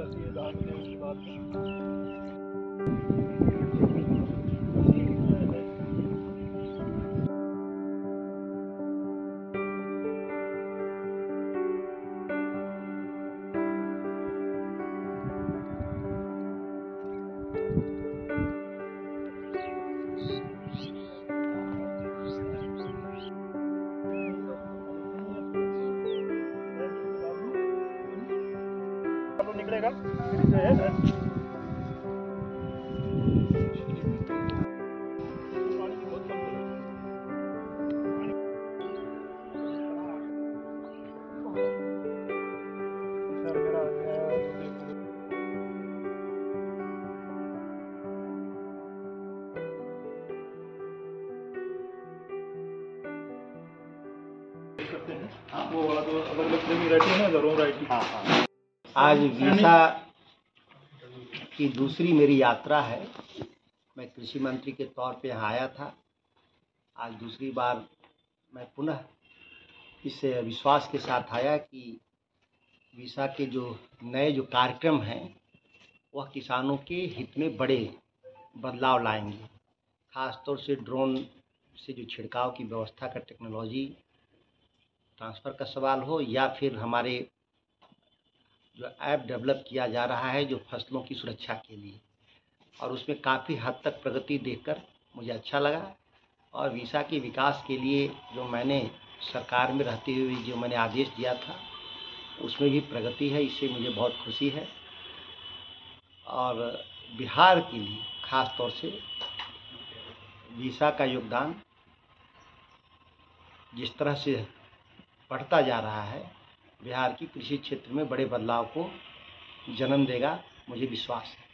जाती है धान देने के बाद में। निकलेगा जो है पानी बहुत कम सर मेरा आ गया तो देख लो। करते हैं वो वाला तो अलग अलग फ्रेम रहते हैं ना जरूर राइट। हाँ आज वीसा की दूसरी मेरी यात्रा है। मैं कृषि मंत्री के तौर पे यहाँ आया था। आज दूसरी बार मैं पुनः इस विश्वास के साथ आया कि वीसा के जो नए कार्यक्रम हैं वह किसानों के हित में बड़े बदलाव लाएंगे। ख़ास तौर से ड्रोन से जो छिड़काव की व्यवस्था का टेक्नोलॉजी ट्रांसफ़र का सवाल हो या फिर हमारे जो ऐप डेवलप किया जा रहा है जो फसलों की सुरक्षा के लिए, और उसमें काफ़ी हद तक प्रगति देखकर मुझे अच्छा लगा। और वीसा के विकास के लिए जो मैंने सरकार में रहते हुए जो मैंने आदेश दिया था उसमें भी प्रगति है, इससे मुझे बहुत खुशी है। और बिहार के लिए ख़ास तौर से वीसा का योगदान जिस तरह से बढ़ता जा रहा है, बिहार की कृषि क्षेत्र में बड़े बदलाव को जन्म देगा, मुझे विश्वास है।